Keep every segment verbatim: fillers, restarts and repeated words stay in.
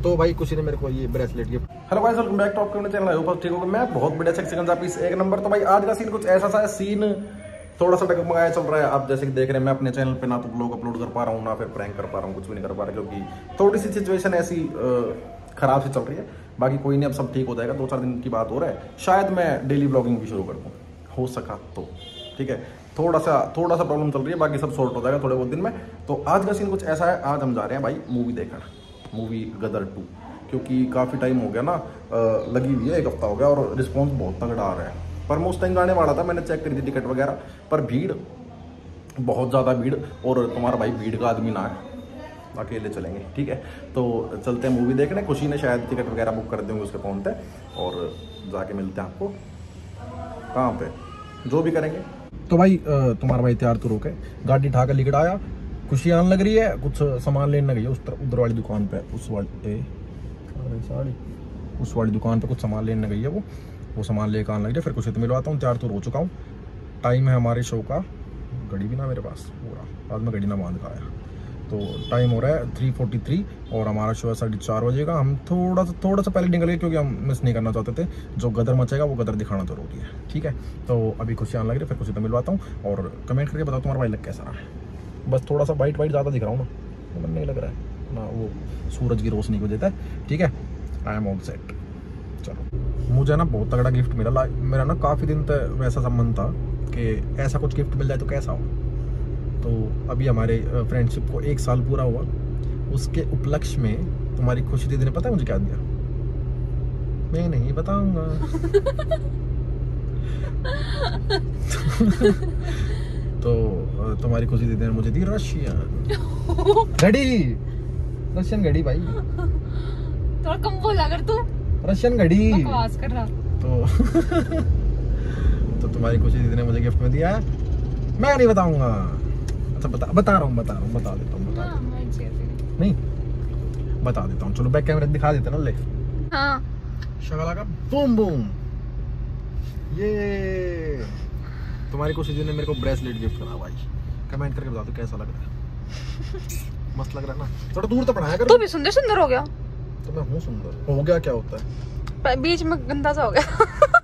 तो भाई किसी ने मेरे को ये bracelet gift. Hello guys, welcome back to आपके चैनल। आई होप ठीक होगा। मैं बहुत बढ़िया सेक्शन पीस एक नंबर। तो भाई आज का सीन कुछ ऐसा सा है, सीन थोड़ा सा डगमगाया चल रहा है। आप जैसे कि देख रहे हैं, मैं अपने चैनल पे ना तो ब्लॉग अपलोड कर पा रहा हूँ, ना फिर प्रैंक कर पा रहा हूँ, कुछ भी नहीं कर पा रहा, क्योंकि थोड़ी सी सिचुएशन ऐसी खराब सी चल रही है। बाकी कोई नहीं, अब सब ठीक हो जाएगा। दो चार दिन की बात हो रहा है, शायद मैं डेली ब्लॉगिंग भी शुरू कर दूँ, हो सका तो। ठीक है, थोड़ा सा थोड़ा सा प्रॉब्लम चल रही है, बाकी सब सॉर्ट हो जाएगा थोड़े बहुत दिन में। तो आज का सीन कुछ ऐसा है, आज हम जा रहे हैं भाई मूवी देखने, मूवी गदर टू, क्योंकि काफ़ी टाइम हो गया ना, लगी हुई है, एक हफ्ता हो गया और रिस्पॉन्स बहुत तगड़ा आ रहा है। पर मैं उस टाइम जाने वाला था, मैंने चेक करी थी टिकट वगैरह, पर भीड़ बहुत ज़्यादा भीड़, और तुम्हारा भाई भीड़ का आदमी ना है, अकेले चलेंगे। ठीक है, तो चलते हैं मूवी देखने। खुशी ने शायद टिकट वगैरह बुक कर देंगे उसके फ़ोन पे, और जाके मिलते हैं आपको कहाँ पे, जो भी करेंगे। तो भाई तुम्हारा भाई तैयार तो रोके, गाड़ी उठा कर लिकट आया। खुशी आने लग रही है, कुछ सामान लेने गई है उस तरफ, उधर वाली दुकान पे, उस वाली साड़ी उस वाली दुकान पे कुछ सामान लेने गई है वो वो सामान लेकर आने लग रही है। फिर कुछ तो मिलवाता हूँ, तैयार तो हो चुका हूँ। टाइम है हमारे शो का, घड़ी भी ना मेरे पास पूरा, आज मैं घड़ी ना बांध का आया। तो टाइम हो रहा है थ्री फोर्टी थ्री और हमारा शो है साढ़े चार बजे का। हम थोड़ा सा थोड़ा सा पहले निकल गए, क्योंकि हम मिस नहीं करना चाहते थे। जो गदर मचेगा वो गदर दिखाना जरूरी है। ठीक है, तो अभी खुशी आने लग रही है, फिर खुशी तो मिलवाता हूँ, और कमेंट करके बताओ तुम्हारा भाई लग कैसा रहा है। बस थोड़ा सा वाइट वाइट ज़्यादा दिख रहा हूँ ना, मन नहीं लग रहा है ना, वो सूरज की रोशनी को देता है। ठीक है, आई एम ऑल सेट। चलो, मुझे ना बहुत तगड़ा गिफ्ट मिला। मेरा ना काफ़ी दिन तक वैसा सम्मान था कि ऐसा कुछ गिफ्ट मिल जाए तो कैसा हो। तो अभी हमारे फ्रेंडशिप को एक साल पूरा हुआ, उसके उपलक्ष्य में तुम्हारी खुशी दीदी ने पता है मुझे क्या दिया? मैं नहीं बताऊंगा। तो तुम्हारी खुशी दीदी ने मुझे दी रशियन घड़ी, रशियन घड़ी भाई। थोड़ा कम बोल अगर तू रशियन घड़ी बकवास कर रहा। तो तो तुम्हारी खुशी दीदी ने मुझे गिफ्ट में दिया है, मैं नहीं बताऊंगा। अच्छा बता बता रहा हूँ बता रहा हूँ बता देता हूँ बता नहीं बता देता हूँ। चलो बैक कैमरा दिखा देते ना। ले हाँ, शगला का बूम बूम, ये तुम्हारी खुशी दीदी ने मेरे को ब्रेसलेट गिफ्ट करा भाई। कमेंट करके बता दो कैसा लग रहा है। मस्त लग रहा है ना? थोड़ा दूर तो बढ़ाया कर। तू भी सुंदर सुंदर हो गया। तो मैं हूँ सुंदर, हो गया क्या होता है, बीच में गंदा सा हो गया।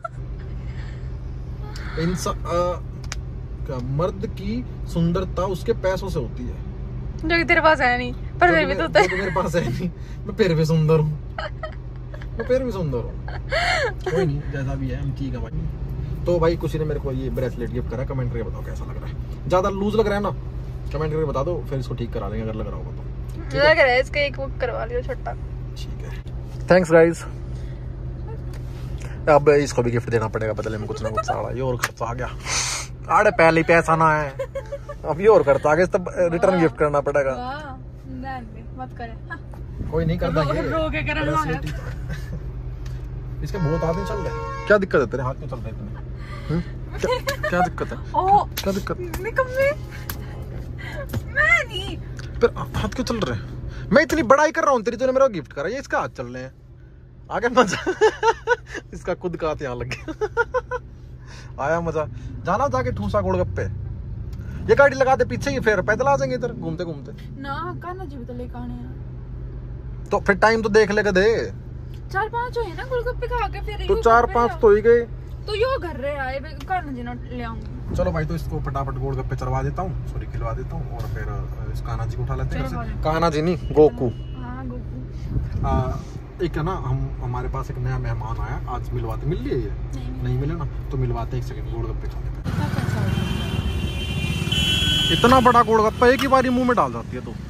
इंसान मर्द की सुंदरता उसके पैसों से होती है, जो कि तेरे पास है नहीं, पर फिर भी तो तो मेरे पास है नहीं, मैं फिर भी सुंदर हूँ, मैं फिर भी सुंदर हूँ। कोई नहीं, जैसा भी है हम ठीक है भाई। तो भाई किसी ने मेरे को ये ब्रेसलेट गिफ्ट करा, कमेंट करके बताओ कैसा लग रहा है। ज्यादा लूज लग रहा है ना, कमेंट करके बता दो, फिर इसको ठीक करा लेंगे अगर लग रहा होगा तो। लग रहा है इसका एक बुक करवा लियो छोटा। ठीक है, थैंक्स गाइस। अब इसको भी गिफ्ट देना पड़ेगा बदले में कुछ ना कुछ। साला ये और खर्चा आ गया, आड़े पहले ही पैसा ना है, अब ये और खर्चा आ गया, तब रिटर्न गिफ्ट करना पड़ेगा। मत करे। कोई नहीं करता ये, इसके बहुत आदमी चल रहे। क्या दिक्कत है तेरे हाथ में चल रहे इतने? क्या, क्या दिक्कत है? ओ, क्या दिक्कत? मैं नहीं, फिर हाथ क्यों चल रहे हैं? मैं इतनी बड़ाई कर रहा हूँ तेरी, तूने मेरा गिफ्ट करा, ये इसका हाथ चल रहे हैं। आगे मजा इसका खुद का हाथ यहाँ लग गया। आया मजा। जाना जाके ठूसा गोलगप्पे, ये गाड़ी लगा दे पीछे ही, फिर पैदल आ जाएंगे इधर घूमते घूमते ना। कान्हा जी भी तो लेकर आने हैं, तो फिर टाइम तो देख लेगा दे। चार पांच हो है ना गोलगप्पे खा के, फिर तो चार पांच तो ही गए, तो यो घर रहे आए कान्हा जी ना ले आऊंगी। चलो भाई, तो इसको फटाफट गोलगप्पे चलवा देता हूँ, सॉरी खिलवा देता हूँ, और फिर इस कान्हा जी को उठा लेते हैं। कान्हा जी नहीं, गोकू। हाँ गोकू। एक है ना, हम हमारे पास एक नया मेहमान आया, आज मिलवाते। मिल लिए ये? नहीं, नहीं मिले ना, तो मिलवाते। एक सेकंड, गोलगप्पे खा लेते हैं। इतना बड़ा गोलगप्पा एक ही बारी मुंह में डाल जाती है तो।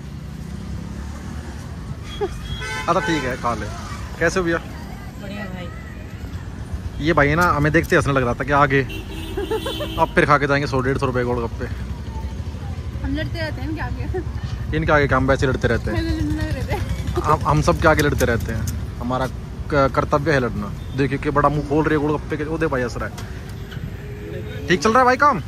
अच्छा ठीक है, खा ले। कैसे हो भैया? बढ़िया भाई। ये भाई ना, हमें देखते हंसने लग रहा था कि आगे अब फिर खा के जाएंगे सौ डेढ़ सौ रुपए गोलगप्पे। हम लड़ते रहते हैं इनके आगे, इनके आगे हम वैसे लड़ते रहते हैं। हम हम सब के आगे लड़ते रहते हैं, हमारा कर्तव्य है लड़ना। देखिए कि बड़ा मुंह खोल रही है गोलगप्पे के, ओदे भाई हंस रहा है। ठीक चल रहा है भाई काम?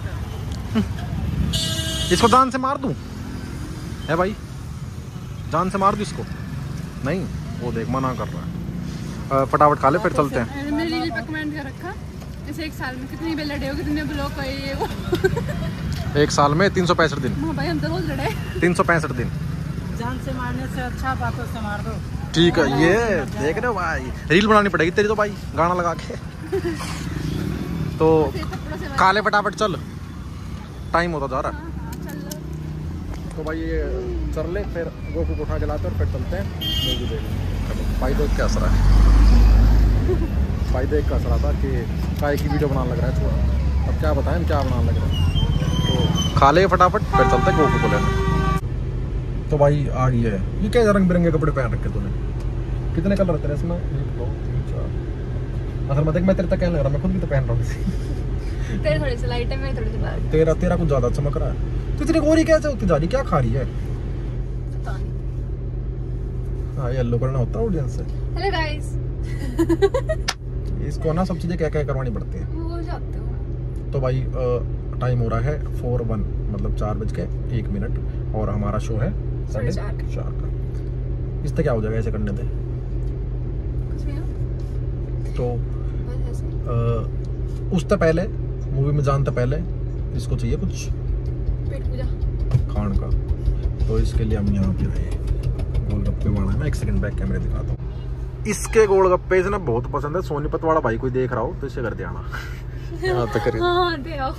इसको जान से मार दूं? है भाई, जान से मार दूं इसको? नहीं, वो देख मना कर रहा है। फटाफट खा ले फिर चलते हैं। मैंने रील पे कमेंट कर रखा, इसे एक साल में कितनी बार लड़े हो, कितने ब्लॉक है ये वो। एक साल में तीन सौ पैंसठ दिन। हाँ भाई, हम तो रोज लड़े। तीन सौ पैंसठ दिन। जान से मारने से अच्छा बातों से मार दो। ठीक है, ये देख रहे हो भाई, रील बनानी पड़ेगी तेरी तो भाई, गाना लगा के। तो काले फटाफट चल, टाइम होता जा रहा है। तो भाई ये चल ले, फिर गोकू को उठा के लाते और फिर चलते हैं मूवी देखने। भाई देख के हंस रहा है, भाई देख के हंस रहा था कि काय की वीडियो बनाने लग रहा है छोड़ा। अब क्या बताएं क्या बनाने लग रहा है। तो खा ले फटाफट, फिर चलते हैं गोकू को लेने। तो भाई आ गई है, ये क्या रंग बिरंगे कपड़े पहन रखे तूने, कितने कलर तेरे इसमें? एक दो तीन चार। असल में देख, मैं तेरे तक कहने लग रहा, मैं खुद भी तो पहन रहा हूँ। तेरे थोड़ी सी लाइट है, मैं थोड़ी सी डार्क। तेरा तेरा कुछ ज्यादा चमक रहा है। तो इतनी गोरी कैसे होती जा रही, क्या खा रही है? पता नहीं। हाँ, येलो करना होता है ऑडियंस से। Hello guys. इसको ना सब चीजें क्या क्या करवानी पड़ती है। वो जाते हो। तो भाई टाइम हो रहा है फोर वन, मतलब चार बज के एक मिनट, और हमारा शो है साढ़े चार का। इस तक क्या हो जाएगा ऐसे करने थे? तो आ, उस तक पहले मूवी में जानते पहले इसको चाहिए कुछ पेट पूजा खान का, तो इसके लिए हम यहाँ पे आए गोलगप्पे वाला। मैं एक सेकंड बैक कैमरे दिखाता हूँ। इसके गोलगप्पे इसे ना बहुत पसंद है। सोनीपत वाला भाई कोई देख रहा हो तो इसे कर देना। यहाँ तक करिए। हाँ दे आओ।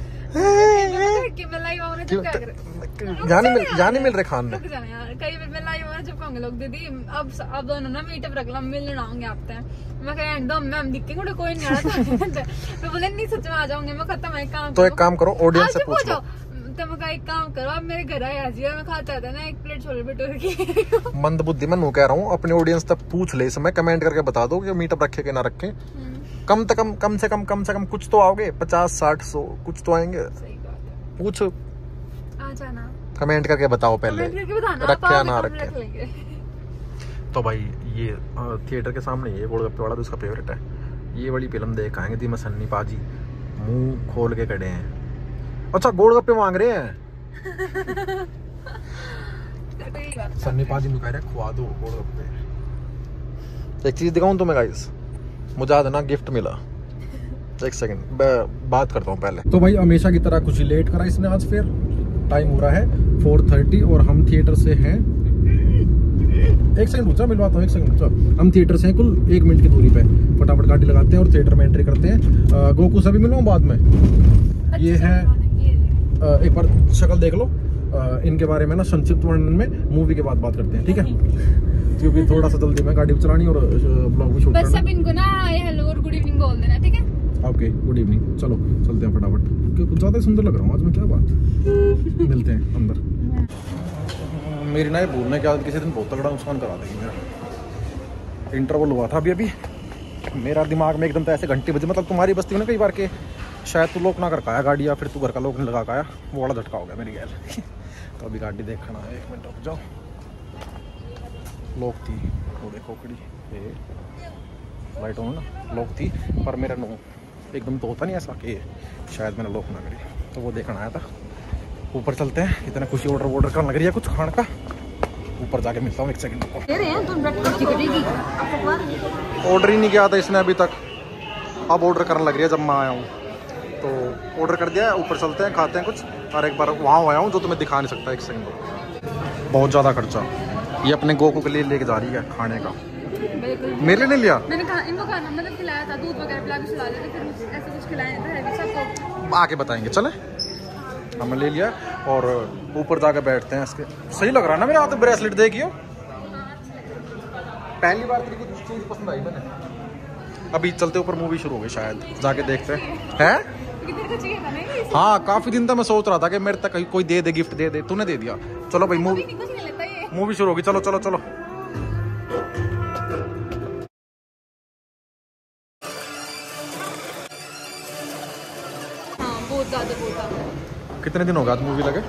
जाने मिल जाने मिल रहे खान में। कई बार मैं लाई और जब कहूंगे लोग दीदी अब अब दोनों ना मीटअप रख लो, मिलने आऊंगे आप तक। मैं कह एकदम मैम दिखेंगे कोई नहीं आ रहा था। मैं बोले नहीं सच में आ जाऊंगे, मैं खत्म है काम। तो एक काम करो, ऑडियंस से पूछ लो। तो मैं एक काम करो, आप मेरे घर आए आज, मैं खाता था ना एक प्लेट छोले भटूरे की। मंद बुद्धि मैं नू कह रहा हूँ, अपने ऑडियंस तक पूछ ले, समय कमेंट करके बता दो कि मीटअप रखे कि ना रखे। कम से कम कम से कम कम से कम कुछ तो आओगे, पचास साठ सौ कुछ तो आएंगे। सही बात है। पूछ आ जाना, कमेंट करके बताओ पहले, रखे या ना रखे। तो भाई ये थिएटर के सामने ये गोलगप्पे वाला तो उसका फेवरेट है। ये वाली फिल्म देख आएंगे दी मैं सन्नी पाजी, मुंह खोल के खड़े हैं। अच्छा गोलगप्पे मांग रहे हैं। सन्नी पाजी में कह रहे खुआ दो गोलगप्पे। एक चीज दिखाऊं तुम्हें गाइस, मुझे आज ना गिफ्ट मिला। एक सेकंड बात करता हूँ पहले। तो भाई हमेशा की तरह कुछ लेट करा इसने आज, फिर टाइम हो रहा है फोर थर्टी और हम थिएटर से हैं। एक सेकंड रुक जा, मिलवाता हूँ, एक सेकंड रुक जा। हम थिएटर से हैं कुल एक मिनट की दूरी पे। फटाफट गाड़ी लगाते हैं और थिएटर में एंट्री करते हैं। गोकू से भी मिलवाऊँ बाद में। ये है, एक बार शक्ल देख लो। इनके बारे में ना संक्षिप्त वर्णन में मूवी के बाद बात करते हैं, ठीक है? क्योंकि थोड़ा सा जल्दी में गाड़ी भी चलानी और ब्लॉग भी शूट करना। बस अब इनको ना हेलो और गुड इवनिंग बोल देना, ठीक है? Okay, good evening. चलो चलते हैं फटाफट, क्योंकि कुछ ज्यादा सुंदर लग रहा हूँ आज मैं, क्या बात। मिलते हैं अंदर। मेरी ना ये भूलने के बाद किसी दिन बहुत तगड़ा नुकसान करा देगी मेरा। इंटरवल हुआ था अभी अभी, मेरा दिमाग में एकदम तो ऐसे घंटे बजे, मतलब तुम्हारी बस्ती में ना कई बार के शायद तू लोक ना कर पाया गाड़ी, या फिर तू घर का लोक नहीं लगा पाया, वो वाला झटका हो गया मेरी गैल। तो अभी गाड़ी देखना है, एक मिनट रुक जाओ। लोक थी थोड़े खोखड़ी, ये लाइट ऑन ना लोक थी, पर मेरा नो एकदम तो होता नहीं ऐसा कि शायद मैंने लोक ना करी, तो वो देखना आया था। ऊपर चलते हैं, इतना खुशी ऑर्डर वॉर्डर करने लग रही है कुछ खाने का। ऊपर जाके मिलता हूँ, एक सेकंड को। ऑर्डर ही नहीं किया था इसने अभी तक, अब ऑर्डर करने लग रही है जब मैं आया हूँ। तो ऑर्डर कर दिया है, ऊपर चलते हैं, खाते हैं कुछ, और एक बार वहाँ आया हूँ जो तुम्हें दिखा नहीं सकता। एक सेकंड को। बहुत ज़्यादा खर्चा ये अपने गोकू के लिए लेके जा रही है खाने का। मेरे लिए नहीं लिया, मैंने कहा इनको खाना मतलब खिलाया था, दूध वगैरह पिला के खिला दिया, फिर ऐसा कुछ खिलाया था सबको। आके बताएंगे, चले। हमने ले लिया और ऊपर जाकर बैठते हैं। इसके सही लग रहा है ना मेरे हाथ, ब्रेसलेट देखियो, पहली बार तेरी कुछ चीज पसंद आई मैंने। अभी चलते ऊपर, मूवी शुरू हो गई शायद, जाके देखते हैं। हैं? हाँ, काफी दिन तक मैं सोच रहा था कि मेरे तक कोई दे दे, गिफ्ट दे दे, तूने दे दिया। चलो भाई मूवी मूवी शुरू होगी, चलो चलो चलो। हाँ, बहुत ज्यादा बहुत ज्यादा। कितने दिन हो गए आज मूवी लगे?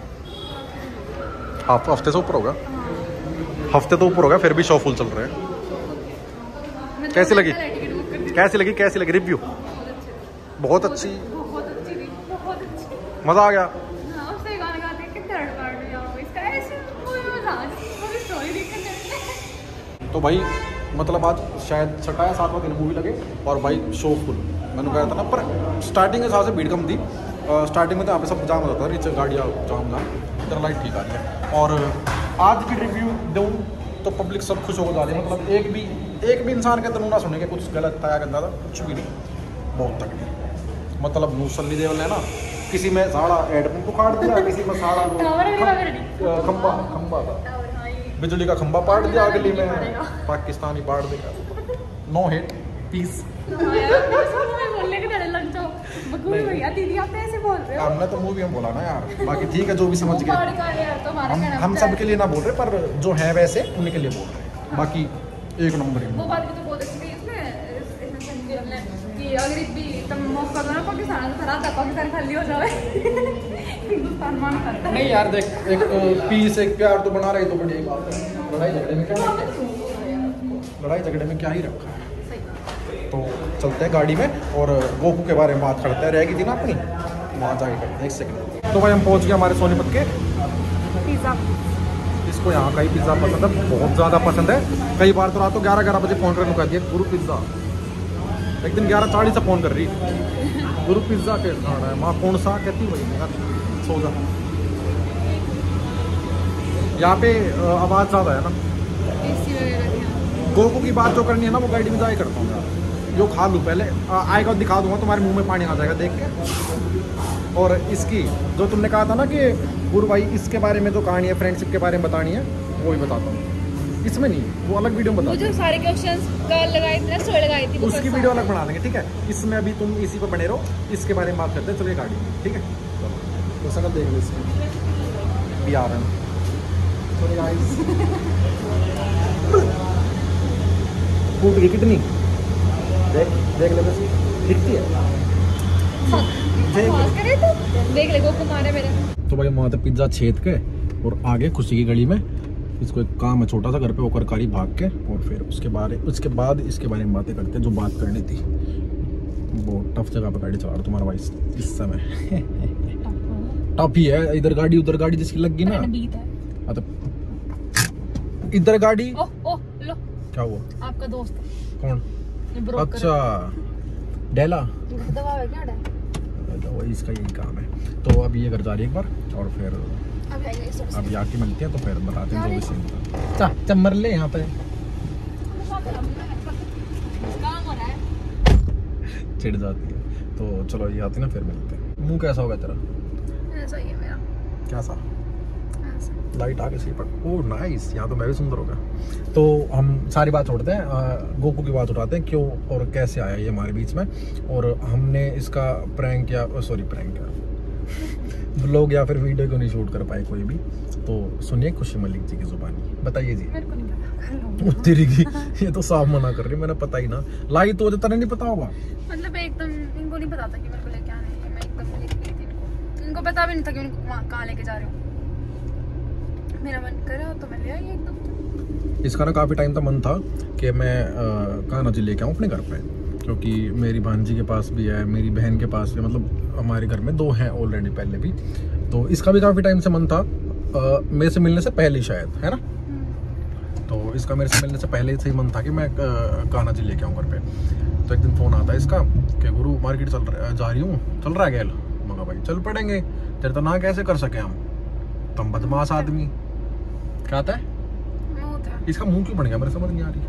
हाफ हफ्ते से ऊपर होगा। हफ्ते तो ऊपर होगा, फिर भी शो फुल चल रहे हैं। कैसी लगी कैसी लगी कैसी लगी रिव्यू? बहुत अच्छी, बहुत अच्छी थी, बहुत अच्छी। मजा आ गया। हाँ, उससे गाना गाते कि थर्ड पार्ट में जाओ, इसका ऐसे मूवी में था, पूरी स्टोरी देखने। तो भाई मतलब आज शायद छठा या सातवां दिन मूवी लगे और भाई शो फुल। मैंने कहा था ना, पर स्टार्टिंग के हिसाब से भीड़ कम थी। स्टार्टिंग में तो यहाँ पे सब जाम हो जाता था, नीचे गाड़ियाँ जाम जाम, इधर लाइट ठीक आ रही है। और आज की रिव्यू दूँ तो पब्लिक सब खुश होकर जा रही है। मतलब एक भी एक भी इंसान के तनु ना सुने के कुछ गलत था या गंदा था, कुछ भी नहीं, बहुत तगड़ी। मतलब मूसली देवल ने ना किसी में साड़ा हेडपम्प को काट दिया, किसी में साड़ा खंबा खंबा था बिजली का खंबा पाड़ दिया, अगली में पाकिस्तानी पाड़ देगा। No hate peace. हमने तो मूवी में बोला ना यार, बाकी ठीक है जो भी समझ गए। हम हम सब के लिए ना बोल रहे, पर जो है वैसे उन्हीं के लिए बोल रहे, बाकी एक नंबर। वो बात भी तो बहुत अच्छी थी इसमें कि अगर भी तुम मौका दो ना पाकिस्तान को हरा था, पाकिस्तान खाली हो जाए हिंदुस्तान मान करता नहीं यार देख, एक पीस एक प्यार तो बना रही तो बढ़िया ही बात है। लड़ाई झगड़े में क्या लड़ाई झगड़े में क्या ही रखा है। तो चलते हैं गाड़ी में और गोकू के बारे में बात करते हैं। रहेगी थी ना अपनी, वहाँ जाके करते हैं। एक सेकंड। तो भाई हम पहुँच गए हमारे सोनीपत के पिज़्ज़ा। इसको यहाँ का ही पिज़्ज़ा पसंद है, बहुत ज़्यादा पसंद है। कई बार तो रात को ग्यारह ग्यारह बजे फ़ोन करने को कहती है गुरु पिज़्ज़ा। एक दिन ग्यारह चालीस से फ़ोन कर रही गुरु पिज़्ज़ा के खाना है। माँ कौन सा कहती वही यार, सो जा। यहाँ पे आवाज़ ज़्यादा है ना, गोकू की बात जो करनी है ना वो गाड़ी में जाए करता हूँ यार। जो खा लूँ पहले, आएगा और दिखा दूंगा, तुम्हारे मुंह में पानी आ जाएगा देख के। और इसकी जो तुमने कहा था ना कि गुरु भाई इसके बारे में जो कहानी है फ्रेंडशिप के बारे में बतानी है, वो भी बताता हूँ। इसमें नहीं, वो अलग वीडियो में बता, सारे क्वेश्चंस का लगाई थी ना, स्टोरी लगाई थी, उसकी वीडियो अलग बना देंगे, ठीक है। इसमें अभी तुम इसी पर बने रहो, इसके बारे में बात करते हैं। चलिए गाड़ी में, ठीक है। तो सकल देख लो इसमें भी आ रहा है। फूट गई कितनी, देख देख ले बस, दिखती है, देख ले गोकू मारे मेरे। तो भाई वहाँ तक पिज्ज़ा छेद के और आगे खुशी की गली में इसको एक काम है छोटा सा घर पे, वो करकारी भाग के और फिर उसके बारे उसके बाद इसके बारे में बातें करते हैं जो बात करनी थी। बहुत टफ जगह पर गाड़ी चला रहा तुम्हारा भाई इस समय। टफ ही है, इधर गाड़ी उधर गाड़ी जिसकी लग गई ना, इधर गाड़ी। ओह ओह लो, क्या हुआ? आपका दोस्त कौन? अच्छा डेला, दवा है क्या? वही इसका यही काम है। तो अब ये घर जा रही है एक बार और फिर अब यहाँ की मिलती है तो फिर बताते हैं जो भी सीन था। चमर ले यहाँ पे चिढ़ जाती है। तो चलो ये आती ना फिर मिलते हैं। मुंह कैसा होगा तेरा? ऐसा ही है मेरा। कैसा? लाइट आगे से पर ओह नाइस, यहाँ तो मैं भी सुंदर होगा। तो हम सारी बात छोड़ते हैं, गोकू की बात उठाते हैं, क्यों और कैसे आया ये हमारे बीच में। और हमने इसका प्रैंक या सॉरी प्रैंक या व्लॉग या फिर वीडियो क्यों नहीं शूट कर पाए कोई भी। तो सुनिए खुशी मलिक जी की जुबानी, बताइए जी। मेरे को नहीं पता, तेरी की ये तो साफ मना कर रही, मैंने पता ही ना लाई तो तेरा नहीं पता होगा। मतलब एकदम इनको नहीं पता था कि मेरे को लेके आना है, मैं एकदम लेके गई थी इनको। इनको पता भी नहीं था कि उनको कहाँ लेके जा रही हूँ। मेरा मन करा तो मैं ले आई एकदम। इसका ना काफ़ी टाइम का मन था कि मैं कान्हा जी लेके आऊँ अपने घर पे, क्योंकि मेरी भांजी के पास भी है, मेरी बहन के पास भी, मतलब हमारे घर में दो हैं ऑलरेडी पहले भी। तो इसका भी काफ़ी टाइम से मन था, आ, मेरे से मिलने से पहले ही शायद, है ना। तो इसका मेरे से मिलने से पहले से ही मन था कि मैं कान्हा जी लेके आऊँ घर पे। तो एक दिन फ़ोन आता है इसका कि गुरु मार्केट चल रहा जा रही हूँ, चल रहा है गैल। मगा भाई चल पड़ेंगे, तेरे तो ना कैसे कर सके हम, तुम बदमाश आदमी। क्या आता है इसका मुंह क्यों बन गया, मेरे समझ नहीं आ रही।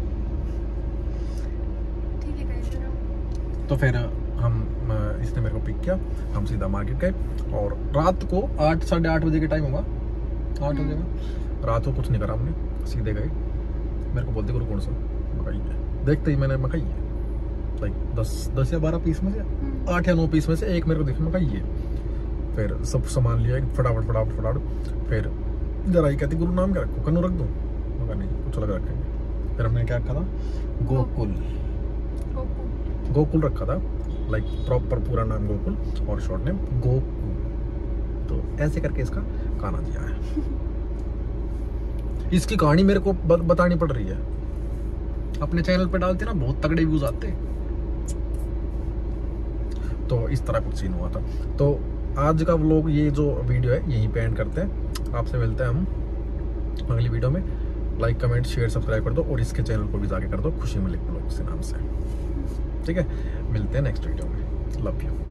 ठीक है गाइस, तो फिर हम इसने मेरे को पिक किया, हम सीधा मार्केट गए और रात को आठ साढ़े आठ बजे के टाइम होगा, आठ बजे का। रात को कुछ नहीं करा हमने, सीधे गए। मेरे को बोलते गुरु कौन सा मकाई है, देखते ही मैंने मकाई है लाइक दस दस या बारह पीस में से आठ या नौ पीस में से एक मेरे को देखा मकाई है। फिर सब सामान लिया फटाफट फटाफट फटाफट। फिर जरा ही कहती गुरु नाम क्या रखो, कन्नू रख दो, मगर नहीं कुछ अलग रखेंगे। फिर हमने क्या रखा था, गोकुल। गोकुल रखा था, लाइक प्रॉपर पूरा नाम गोकुल और शॉर्ट नेम गोकू। तो ऐसे करके इसका कान्हा जी आया। इसकी कहानी मेरे को बतानी पड़ रही है, अपने चैनल पे डालते ना बहुत तगड़े व्यूज आते। तो इस तरह कुछ सीन हुआ था। तो आज का व्लॉग, ये जो वीडियो है यहीं पे एंड करते हैं। आपसे मिलते हैं हम अगली वीडियो में। लाइक कमेंट शेयर सब्सक्राइब कर दो और इसके चैनल को भी जाके कर दो, खुशी मलिक व्लॉग्स के नाम से, ठीक है। मिलते हैं नेक्स्ट वीडियो में, लव यू।